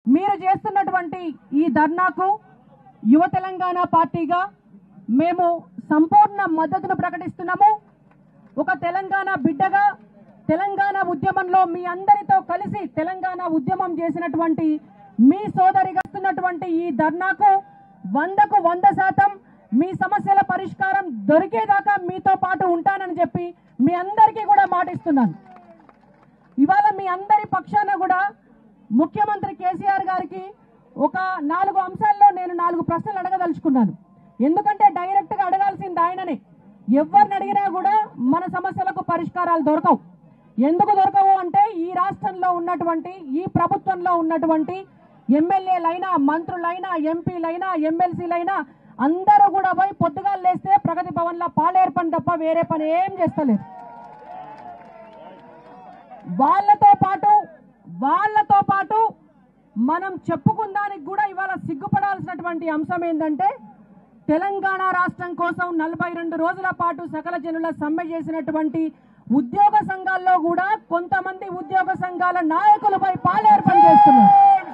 మీరు చేస్తున్నటువంటి ఈ ధర్నాకు యువ తెలంగాణ పార్టీగా మేము సంపూర్ణ మద్దతును ప్రకటిస్తున్నాము. ఒక తెలంగాణ బిడ్డగా తెలంగాణ ఉద్యమంలో మీ అందరితో కలిసి తెలంగాణ ఉద్యమం చేసినటువంటి మీ సోదరిగా వస్తున్నటువంటి ఈ ధర్నాకు 100కు 100% మీ సమస్యల పరిష్కారం దొరికేదాకా మీతో పాటు ఉంటానని చెప్పి మీ అందరికీ కూడా మాటిస్తున్నాను. ఇవాళ మీ అందరి పక్షాన కూడా ముఖ్యమంత్రి కేసీఆర్ గారికి ఒక 4 అంశాల్లో నేను 4 ప్రశ్నలు అడగదలుచుకున్నాను. ఎందుకంటే డైరెక్ట్ గా అడగాల్సింది ఆయననే. ఎవరిని అడిగినా కూడా మన సమస్యలకు పరిష్కారాలు దొరకవు. ఎందుకు దొరకవు అంటే ఈ రాష్ట్రంలో ఉన్నటువంటి ఈ ప్రభుత్వంలో ఉన్నటువంటి ఎమ్మెల్యేలైనా మంత్రులైనా ఎంపీలైనా ఎమ్మెల్సీలైనా అందరూ కూడా పోయి పొద్దుగాలు లేస్తే ప్రగతి భవన్లో పాలేరు పని తప్ప వేరే పని ఏం చేస్తలేదు. వాళ్ళతో పాటు మనం చెప్పుకుందానికి కూడా ఇవాళ సిగ్గుపడాల్సినటువంటి అంశం ఏంటంటే తెలంగాణ రాష్ట్రం కోసం 42 రోజుల పాటు సకల జనుల సమ్మె చేసినటువంటి ఉద్యోగ సంఘాల్లో కూడా కొంతమంది ఉద్యోగ సంఘాల నాయకులపై పాలేరు పని చేస్తున్నారు.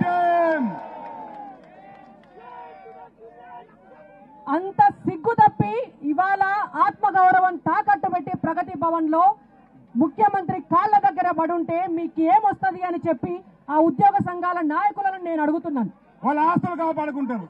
అంత సిగ్గు తప్పి ఇవాళ ఆత్మగౌరవం తాకట్టు పెట్టి ప్రగతి భవన్ లో ముఖ్యమంత్రి కాళ్ళ దగ్గర పడుంటే మీకు ఏమొస్తుంది అని చెప్పి ఆ ఉద్యోగ సంఘాల నాయకులను నేను అడుగుతున్నాను. వాళ్ళ ఆస్తులు కాపాడుకుంటారు.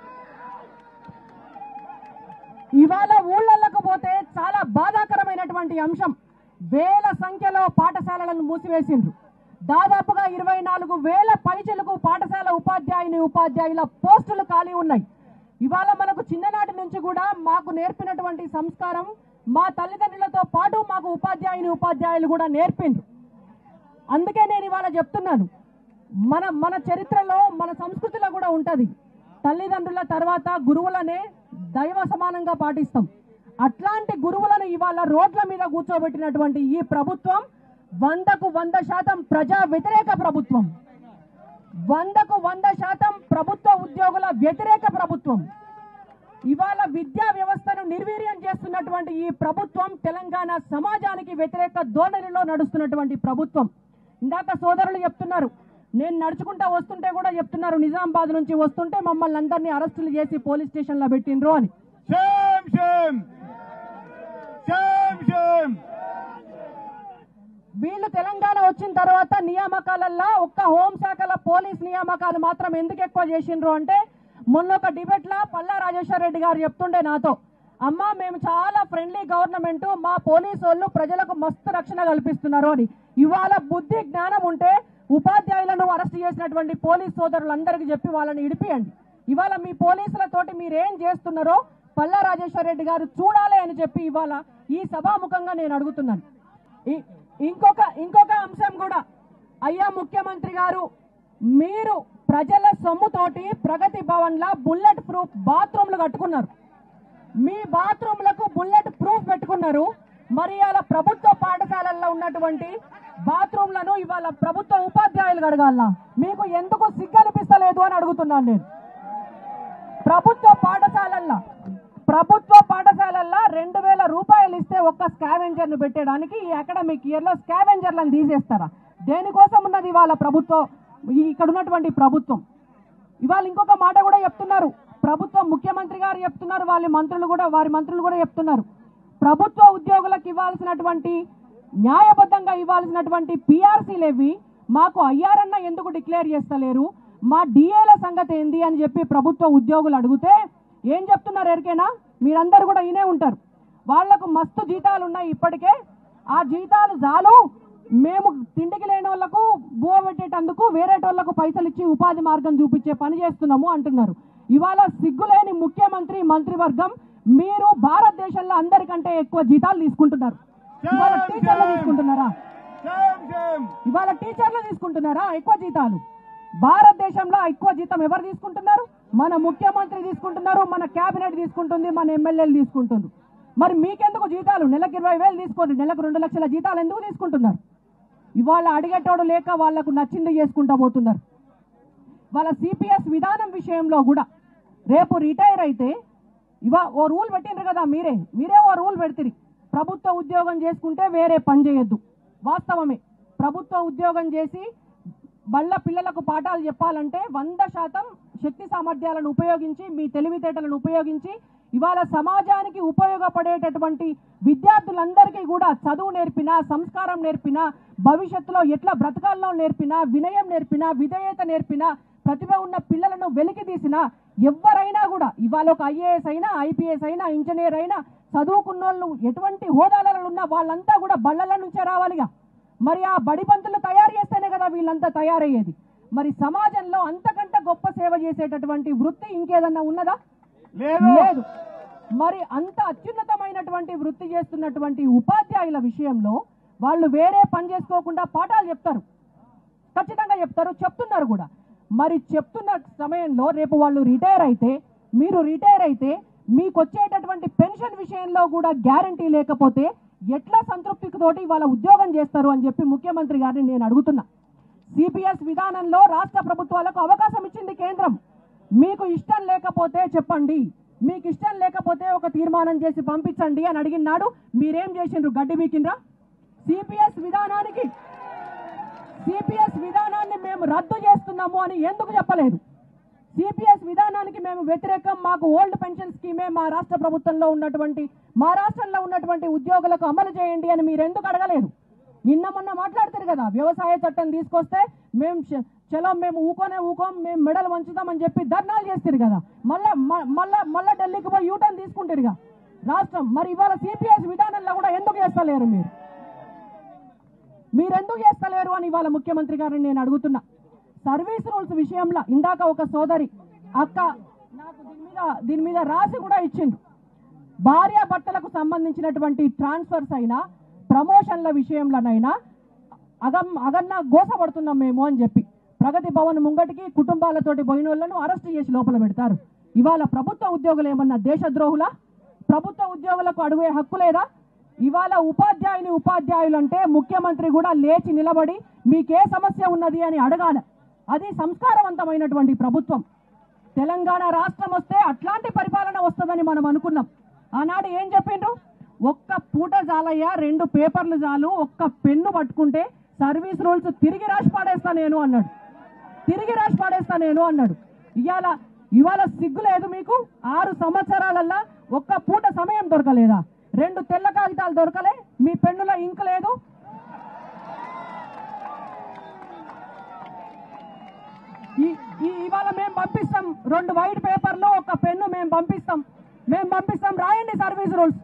ఇవాళ ఊళ్ళకు పోతే చాలా బాధాకరమైనటువంటి అంశం. వేల సంఖ్యలో పాఠశాలలను మూసివేసిండ్రు. దాదాపుగా 24,000 పైచిలకు పాఠశాల ఉపాధ్యాయుల పోస్టులు ఖాళీ ఉన్నాయి. ఇవాళ మనకు చిన్ననాటి నుంచి కూడా మాకు నేర్పినటువంటి సంస్కారం మా తల్లిదండ్రులతో పాటు మాకు ఉపాధ్యాయులు కూడా నేర్పిండ్రు. అందుకే నేను ఇవాళ చెప్తున్నాను, మన చరిత్రలో మన సంస్కృతిలో కూడా ఉంటది, తల్లిదండ్రుల తర్వాత గురువులనే దైవ సమానంగా పాటిస్తాం. అట్లాంటి గురువులను ఇవాళ రోడ్ల మీద కూర్చోబెట్టినటువంటి ఈ ప్రభుత్వం 100కు 100% ప్రజా వ్యతిరేక ప్రభుత్వం. 100కు 100% ప్రభుత్వ ఉద్యోగుల వ్యతిరేక ప్రభుత్వం. ఇవాళ విద్యా వ్యవస్థను నిర్వీర్యం చేస్తున్నటువంటి ఈ ప్రభుత్వం తెలంగాణ సమాజానికి వ్యతిరేక ధోరణిలో నడుస్తున్నటువంటి ప్రభుత్వం. ఇందాక సోదరులు చెప్తున్నారు, నేను నడుచుకుంటా వస్తుంటే కూడా చెప్తున్నారు నిజామాబాద్ నుంచి వస్తుంటే మమ్మల్ని అందరినీ అరెస్టులు చేసి పోలీస్ స్టేషన్ లో పెట్టిండ్రు అని. వీళ్ళు తెలంగాణ వచ్చిన తర్వాత నియామకాలల్లో ఒక్క హోంశాఖల పోలీస్ నియామకాలు మాత్రం ఎందుకు ఎక్కువ చేసిండ్రు అంటే మొన్న ఒక డిబేట్ లా పల్లా రాజేశ్వర్ రెడ్డి గారు చెప్తుండే నాతో, అమ్మా మేము చాలా ఫ్రెండ్లీ గవర్నమెంట్, మా పోలీసు వాళ్ళు ప్రజలకు మస్తు రక్షణ కల్పిస్తున్నారు అని. ఇవాళ బుద్ధి జ్ఞానం ఉంటే ఉపాధ్యాయులను అరెస్ట్ చేసినటువంటి పోలీస్ సోదరులందరికీ చెప్పి వాళ్ళని ఇడిపియండి. ఇవాళ మీ పోలీసులతోటి మీరేం చేస్తున్నారో పల్లా రాజేశ్వర్ రెడ్డి గారు చూడాలి అని చెప్పి ఇవాళ ఈ సభాముఖంగా నేను అడుగుతున్నాను. ఇంకొక అంశం కూడా, అయ్యా ముఖ్యమంత్రి గారు, మీరు ప్రజల సొమ్ముతోటి ప్రగతి భవన్ లా బుల్లెట్ ప్రూఫ్ బాత్రూమ్లు కట్టుకున్నారు. మీ బాత్రూమ్లకు బుల్లెట్ ప్రూఫ్ పెట్టుకున్నారు. మరి ఇవాళ ప్రభుత్వ పాఠశాలల్లో ఉన్నటువంటి బాత్రూమ్లను ఇవాళ ప్రభుత్వ ఉపాధ్యాయులు కడగాల. మీకు ఎందుకు సిగ్గు అనిపిస్తలేదు అని అడుగుతున్నాను నేను. ప్రభుత్వ పాఠశాలల్లో 2,000 రూపాయలు ఇస్తే ఒక్క స్కావెంజర్ ను పెట్టడానికి ఈ అకాడమిక్ ఇయర్ లో స్కావెంజర్లను తీసేస్తారా? దేనికోసం ఉన్నది ఇవాళ ప్రభుత్వం, ఇక్కడ ఉన్నటువంటి ప్రభుత్వం. ఇవాళ ఇంకొక మాట కూడా చెప్తున్నారు, ప్రభుత్వం ముఖ్యమంత్రి గారు చెప్తున్నారు, వారి మంత్రులు కూడా చెప్తున్నారు, ప్రభుత్వ ఉద్యోగులకు ఇవ్వాల్సినటువంటి న్యాయబద్ధంగా ఇవ్వాల్సినటువంటి పిఆర్సీలేవి మాకు అయ్యారన్న ఎందుకు డిక్లేర్ చేస్తలేరు, మా డిఏల సంగతి ఏంది అని చెప్పి ప్రభుత్వ ఉద్యోగులు అడిగితే ఏం చెప్తున్నారు ఎరికేనా? మీరందరూ కూడా ఇనే ఉంటారు. వాళ్లకు మస్తు జీతాలు ఉన్నాయి ఇప్పటికే, ఆ జీతాలు చాలు, మేము తిండికి లేని వాళ్లకు బువ పెట్టేటందుకు వేరేటోళ్లకు పైసలు ఇచ్చి ఉపాధి మార్గం చూపించే పని చేస్తున్నాము అంటున్నారు. ఇవాళ సిగ్గులేని ముఖ్యమంత్రి మంత్రివర్గం, మీరు భారతదేశంలో అందరికంటే ఎక్కువ జీతాలు తీసుకుంటున్నారు. ఇవాళ టీచర్లు తీసుకుంటున్నారా ఎక్కువ జీతాలు? భారతదేశంలో ఎక్కువ జీతం ఎవరు తీసుకుంటున్నారు? మన ముఖ్యమంత్రి తీసుకుంటున్నారు, మన కేబినెట్ తీసుకుంటుంది, మన ఎమ్మెల్యేలు తీసుకుంటున్నారు. మరి మీకెందుకు జీతాలు? నెలకు 20,000 తీసుకోండి, నెలకు 2 లక్షల జీతాలు ఎందుకు తీసుకుంటున్నారు? ఇవాళ అడిగేటోడు లేక వాళ్లకు నచ్చింది చేసుకుంటా పోతున్నారు. వాళ్ళ సిపిఎస్ విధానం విషయంలో కూడా రేపు రిటైర్ అయితే ఓ రూల్ పెట్టిండ్రు కదా, మీరే ఓ రూల్ పెడతారు, ప్రభుత్వ ఉద్యోగం చేసుకుంటే వేరే పని చేయొద్దు. వాస్తవమే, ప్రభుత్వ ఉద్యోగం చేసి బళ్ళ పిల్లలకు పాఠాలు చెప్పాలంటే 100% శక్తి సామర్థ్యాలను ఉపయోగించి మీ తెలివితేటలను ఉపయోగించి ఇవాళ సమాజానికి ఉపయోగపడేటటువంటి విద్యార్థులందరికీ కూడా చదువు నేర్పినా, సంస్కారం నేర్పినా, భవిష్యత్తులో ఎట్లా బ్రతకాల్లో నేర్పినా, వినయం నేర్పినా, విధేయత నేర్పినా, ప్రతిభ ఉన్న పిల్లలను వెలికి తీసినా ఎవరైనా కూడా ఇవాళ ఒక ఐఏఎస్ అయినా, ఐపీఎస్ అయినా, ఇంజనీర్ అయినా, చదువుకున్న వాళ్ళు ఎటువంటి హోదాలలో ఉన్న వాళ్ళంతా కూడా బళ్ళల నుంచే రావాలిగా. మరి ఆ బడి పంతులు తయారు చేస్తేనే కదా వీళ్ళంతా తయారయ్యేది. మరి సమాజంలో అంతకంటే గొప్ప సేవ చేసేటటువంటి వృత్తి ఇంకేదన్నా ఉన్నదా? లేదు. మరి అంత అత్యున్నతమైనటువంటి వృత్తి చేస్తున్నటువంటి ఉపాధ్యాయుల విషయంలో వాళ్ళు వేరే పని చేసుకోకుండా పాఠాలు చెప్తారు, ఖచ్చితంగా చెప్తున్నారు కూడా. మరి చెప్తున్న సమయంలో రేపు వాళ్ళు రిటైర్ అయితే, మీరు రిటైర్ అయితే మీకు వచ్చేటటువంటి పెన్షన్ విషయంలో కూడా గ్యారంటీ లేకపోతే ఎట్లా సంతృప్తితోటి వాళ్ళ ఉద్యోగం చేస్తారు అని చెప్పి ముఖ్యమంత్రి గారిని నేను అడుగుతున్నా. సిపిఎస్ విధానంలో రాష్ట్ర ప్రభుత్వాలకు అవకాశం ఇచ్చింది కేంద్రం. మీకు ఇష్టం లేకపోతే చెప్పండి, మీకు ఇష్టం లేకపోతే ఒక తీర్మానం చేసి పంపించండి అని అడిగినాడు. మీరేం చేసిండ్రు? గడ్డి బీకిండ్రా? సిపిఎస్ విధానాన్ని మేము రద్దు చేస్తున్నాము అని ఎందుకు చెప్పలేదు? సిపిఎస్ విధానానికి మేము వ్యతిరేకం, మాకు ఓల్డ్ పెన్షన్ స్కీమే మా రాష్ట్రంలో ఉన్నటువంటి ఉద్యోగులకు అమలు చేయండి అని మీరు ఎందుకు అడగలేదు? నిన్న మొన్న మాట్లాడతారు కదా, వ్యవసాయ చట్టం తీసుకొస్తే మేము ఊకోం, మేము మెడలు వంచుతామని చెప్పి ధర్నాలు చేస్తారు కదా. మళ్ళా ఢిల్లీకి పోయి యూటర్న్ తీసుకుంటారు రాష్ట్రం. మరి ఇవాళ సిపిఎస్ విధానంలో కూడా ఎందుకు చేస్తలేరు? మీరెందుకు చేస్తలేరు అని ఇవాళ ముఖ్యమంత్రి గారిని నేను అడుగుతున్నా. సర్వీస్ రూల్స్ విషయంలో ఇందాక ఒక సోదరి అక్క నాకు దీని మీద రాసి కూడా ఇచ్చిండు. భార్యాభర్తలకు సంబంధించినటువంటి ట్రాన్స్ఫర్స్ అయినా, ప్రమోషన్ల విషయంలోనైనా అగన్నా గోసపడుతున్నాం మేము అని చెప్పి ప్రగతి భవన్ ముంగటికి కుటుంబాలతోటి పోయిన వాళ్ళను అరెస్ట్ చేసి లోపల పెడతారు. ఇవాళ ప్రభుత్వ ఉద్యోగులు ఏమన్నా దేశద్రోహులా? ప్రభుత్వ ఉద్యోగులకు అడుగే హక్కు లేదా? ఇవాళ ఉపాధ్యాయులు అంటే ముఖ్యమంత్రి కూడా లేచి నిలబడి మీకే సమస్య ఉన్నది అని అడగాలి. అది సంస్కారవంతమైనటువంటి ప్రభుత్వం. తెలంగాణ రాష్ట్రం వస్తే అట్లాంటి పరిపాలన వస్తుందని మనం అనుకున్నాం. ఆనాడు ఏం చెప్పిండ్రు? ఒక్క పూట చాలయ్యా, 2 పేపర్లు చాలు, ఒక్క పెన్ను పట్టుకుంటే సర్వీస్ రూల్స్ తిరిగి రాసి పాడేస్తా నేను అన్నాడు. ఇవాళ సిగ్గు లేదు మీకు? 6 సంవత్సరాలల్లా ఒక్క పూట సమయం దొరకలేదా? 2 తెల్ల కాగితాలు దొరకలే? మీ పెన్నులో ఇంక్ లేదు? ఇవాళ మేము పంపిస్తాం 2 వైట్ పేపర్లు, ఒక పెన్ను మేము పంపిస్తాం, రాయండి సర్వీస్ రూల్స్.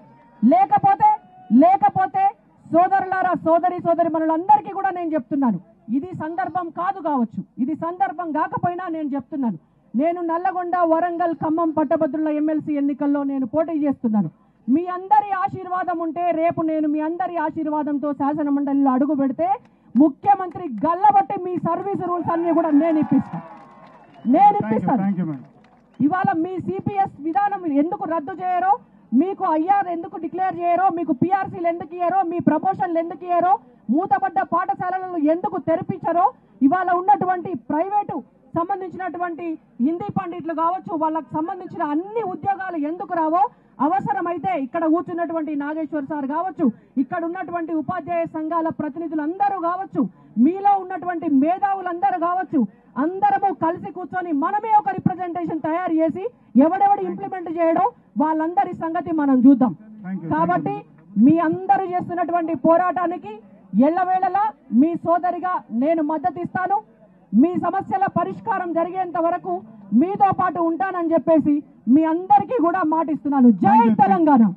లేకపోతే సోదరులారా, సోదరి మనులందరికీ కూడా నేను చెప్తున్నాను, ఇది సందర్భం కావచ్చు, ఇది సందర్భం కాకపోయినా నేను చెప్తున్నాను. నేను నల్లగొండ, వరంగల్, ఖమ్మం పట్టభద్రుల ఎమ్మెల్సీ ఎన్నికల్లో నేను పోటీ చేస్తున్నాను. మీ అందరి ఆశీర్వాదం ఉంటే రేపు నేను మీ అందరి ఆశీర్వాదంతో శాసన మండలిలో అడుగు పెడితే ముఖ్యమంత్రి గల్లబట్టి మీ సర్వీస్ రూల్స్ అన్ని కూడా నేను ఇప్పిస్తాను. ఇవాళ మీ సిపిఎస్ విధానం ఎందుకు రద్దు చేయరో, మీకు ఐఆర్ ఎందుకు డిక్లేర్ చేయరో, మీకు పిఆర్సీలు ఎందుకు ఇయ్యారో, మీ ప్రమోషన్లు ఎందుకు ఇయ్యారో, మూతపడ్డ పాఠశాలలను ఎందుకు తెరిపించారో, ఇవాళ ఉన్నటువంటి ప్రైవేటు సంబంధించినటువంటి హిందీ పండితులు కావచ్చు, వాళ్ళకు సంబంధించిన అన్ని ఉద్యోగాలు ఎందుకు రావో, అవసరమైతే ఇక్కడ కూర్చున్నటువంటి నాగేశ్వర్ సార్ కావచ్చు, ఇక్కడ ఉన్నటువంటి ఉపాధ్యాయ సంఘాల ప్రతినిధులందరూ కావచ్చు, మీలో ఉన్నటువంటి మేధావులందరూ కావచ్చు, అందరము కలిసి కూర్చొని మనమే ఒక రిప్రజెంటేషన్ తయారు చేసి ఎవడెవడు ఇంప్లిమెంట్ చేయడం వాళ్ళందరి సంగతి మనం చూద్దాం. కాబట్టి మీ అందరూ చేస్తున్నటువంటి పోరాటానికి ఎల్లవేళలా మీ సోదరిగా నేను మద్దతు ఇస్తాను. మీ సమస్యల పరిష్కారం జరిగేంత వరకు మీతో పాటు ఉంటానని చెప్పేసి మీ అందరికీ కూడా మాటిస్తున్నాను. జై తెలంగాణ.